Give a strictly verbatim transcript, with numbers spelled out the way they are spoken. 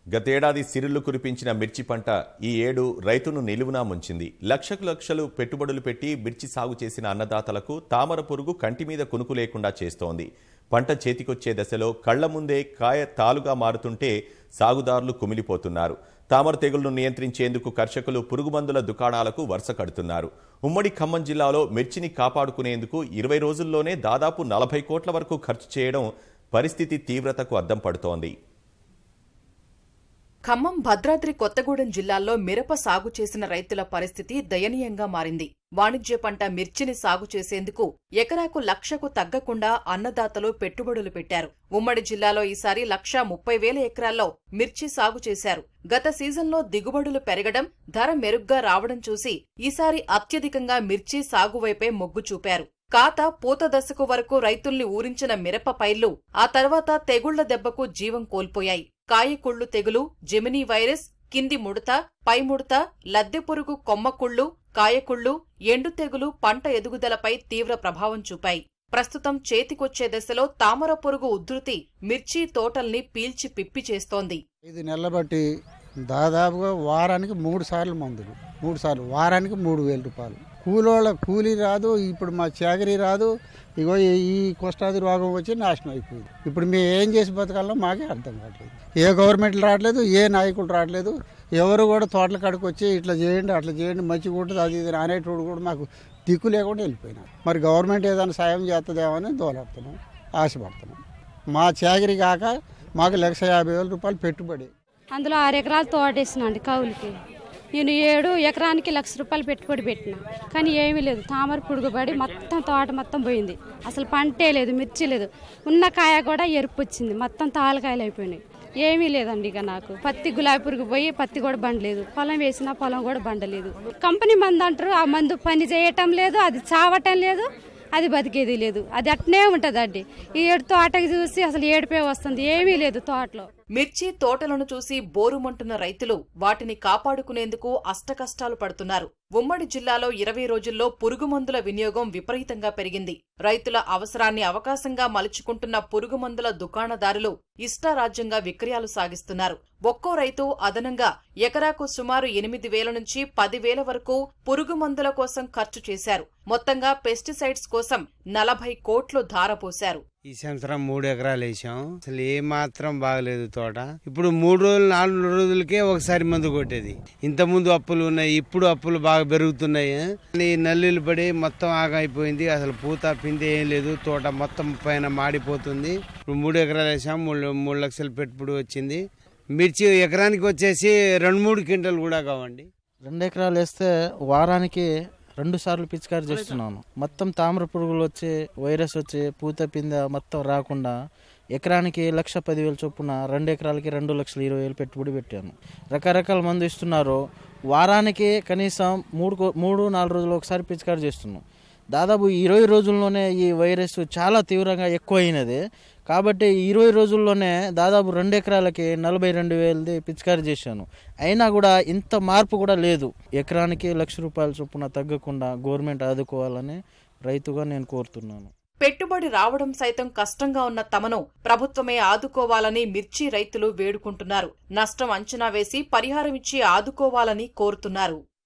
గతేడాది సిరులు కురిపించిన మిర్చి పంట ఈ ఏడు రైతును నిలువునా ముంచింది. లక్షకు లక్షలు పెట్టుబడులు పెట్టి మిర్చి సాగు చేసిన అన్నదాతలకు తామర పురుగు కంటి మీద కునుకు లేకుండా చేస్తోంది. పంట చేతికొచ్చే దశలో కళ్ల ముందే కాయ తాలుగా మారుతుంటే సాగుదారులు కుమిలిపోతున్నారు. తామర తెగుళ్లను నియంత్రించేందుకు కర్షకులు పురుగుమందుల దుకాణాలకు వరుస కడుతున్నారు. ఉమ్మడి ఖమ్మం జిల్లాలో మిర్చిని కాపాడుకునేందుకు ఇరవై రోజుల్లోనే దాదాపు నలభై కోట్ల వరకు ఖర్చు చేయడం పరిస్థితి తీవ్రతకు అద్దం పడుతోంది. ఖమ్మం, భద్రాద్రి కొత్తగూడెం జిల్లాల్లో మిరప సాగు చేసిన రైతుల పరిస్థితి దయనీయంగా మారింది. వాణిజ్య పంట మిర్చిని సాగు చేసేందుకు ఎకరాకు లక్షకు తగ్గకుండా అన్నదాతలు పెట్టుబడులు పెట్టారు. ఉమ్మడి జిల్లాలో ఈసారి లక్షా ముప్పై వేల ఎకరాల్లో మిర్చి సాగు చేశారు. గత సీజన్లో దిగుబడులు పెరగడం, ధర మెరుగ్గా రావడం చూసి ఈసారి అత్యధికంగా మిర్చి సాగువైపే మొగ్గు చూపారు. కాత పూత దశకు వరకు రైతుల్ని ఊరించిన మిరప పైర్లు ఆ తర్వాత తెగుళ్ల దెబ్బకు జీవం కోల్పోయాయి. కాయకుళ్లు తెగులు, జెమినీ వైరస్, కింది ముడత, పై ముడత, లద్దెపురుగు కొమ్మకుళ్లు, కాయకుళ్లు, ఎండు తెగులు పంట ఎదుగుదలపై తీవ్ర ప్రభావం చూపాయి. ప్రస్తుతం చేతికొచ్చే దశలో తామర పురుగు ఉధృతి మిర్చి తోటల్ని పీల్చి పిప్పి చేస్తోంది. ఇది నెలబట్టి దాదాపుగా వారానికి మూడు సార్లు మందులు మూడు సార్లు వారానికి మూడు వేల రూపాయలు కూలోళ్ళ కూలీ రాదు. ఇప్పుడు మా చాకరీ రాదు. ఇగో ఈ కోస్తాది రోగం వచ్చి నాశనం అయిపోయింది. ఇప్పుడు మేము ఏం చేసి బతకాలో మాకే అర్థం కావట్లేదు. ఏ గవర్నమెంట్లు రావట్లేదు, ఏ నాయకులు రావట్లేదు. ఎవరు కూడా తోటల కాడికి వచ్చి ఇట్లా చేయండి, అట్లా చేయండి, మంచిగా ఉంటుంది అది ఇది అనేటోడు కూడా మాకు దిక్కు లేకుండా వెళ్ళిపోయినారు. మరి గవర్నమెంట్ ఏదైనా సాయం చేస్తుందేమని దోలాడుతున్నాం, ఆశపడుతున్నాం. మా చాకరీ కాక మాకు లక్ష యాభై వేల రూపాయలు పెట్టుబడి. అందులో ఆరు ఎకరాలు తోటేసినండి కౌలుకి. నేను ఏడు ఎకరానికి లక్ష రూపాయలు పెట్టుబడి పెట్టిన, కానీ ఏమీ లేదు. తామర పురుగుబడి మొత్తం తోట మొత్తం పోయింది. అసలు పంటే లేదు, మిర్చి లేదు. ఉన్న కాయ కూడా ఎరుపు వచ్చింది, మొత్తం తాలకాయలు అయిపోయినాయి. ఏమీ లేదండి. ఇక నాకు పత్తి గులాబీ పురుగు పోయి పత్తి కూడా బండలేదు. పొలం వేసినా పొలం కూడా బండలేదు. కంపెనీ మందు అంటారు, ఆ మందు పని చేయటం లేదు, అది చావటం లేదు, అది బతికేది లేదు. అది అట్నే ఉంటదండి. ఈ ఏడు తోటకి చూసి అసలు ఏడిపే వస్తుంది, ఏమీ లేదు తోటలో. మిర్చి తోటలను చూసి బోరుమంటున్న రైతులు వాటిని కాపాడుకునేందుకు అష్టకష్టాలు పడుతున్నారు. ఉమ్మడి జిల్లాలో ఇరవై రోజుల్లో పురుగుమందుల వినియోగం విపరీతంగా పెరిగింది. రైతుల అవసరాన్ని అవకాశంగా మలుచుకుంటున్న పురుగుమందుల దుకాణదారులు ఇష్టారాజ్యంగా విక్రయాలు సాగిస్తున్నారు. ఒక్కో రైతు అదనంగా ఎకరాకు సుమారు ఎనిమిది వేల నుంచి పదివేల వరకు పురుగుమందుల కోసం ఖర్చు చేశారు. మొత్తంగా పెస్టిసైడ్స్ కోసం నలభై కోట్లు ధారపోశారు. ఈ సంవత్సరం మూడు ఎకరాలు వేసాం. అసలు ఏ మాత్రం బాగలేదు తోట. ఇప్పుడు మూడు రోజులు నాలుగు రోజులకే ఒకసారి మందు కొట్టేది. ఇంత ముందు అప్పులు ఉన్నాయి, ఇప్పుడు అప్పులు బాగా పెరుగుతున్నాయి. నల్లులు పడి మొత్తం ఆగైపోయింది. అసలు పూత పిండి ఏం లేదు. తోట మొత్తం పైన మాడిపోతుంది. ఇప్పుడు మూడు ఎకరాలు వేసాం. మూడు మూడు లక్షలు పెట్టుబడి వచ్చింది. మిర్చి ఎకరానికి వచ్చేసి రెండు మూడు క్వింటల్ కూడా కావండి. రెండు ఎకరాలు వేస్తే వారానికి రెండు సార్లు పిచికారి చేస్తున్నాను. మొత్తం తామర పురుగులు వచ్చి వైరస్ వచ్చి పూత పింద మొత్తం రాకుండా ఎకరానికి లక్ష పదివేలు చొప్పున రెండు ఎకరాలకి రెండు లక్షల ఇరవై వేలు పెట్టుబడి పెట్టాను. రకరకాల మందు ఇస్తున్నారు. వారానికి కనీసం మూడు మూడు నాలుగు రోజులు ఒకసారి పిచికారి చేస్తున్నాం. దాదాపు ఇరవై రోజుల్లోనే ఈ వైరస్ చాలా తీవ్రంగా ఎక్కువ అయినది. కాబట్టి ఇరవై రోజుల్లోనే దాదాపు రెండు ఎకరాలకి నలభై రెండు వేలది పిచికారి చేశాను. అయినా కూడా ఇంత మార్పు కూడా లేదు. ఎకరానికి లక్ష రూపాయల చొప్పున తగ్గకుండా గవర్నమెంట్ ఆదుకోవాలని రైతుగా నేను కోరుతున్నాను. పెట్టుబడి రావడం సైతం కష్టంగా ఉన్న తమను ప్రభుత్వమే ఆదుకోవాలని మిర్చి రైతులు వేడుకుంటున్నారు. నష్టం అంచనా వేసి పరిహారం ఇచ్చి ఆదుకోవాలని కోరుతున్నారు.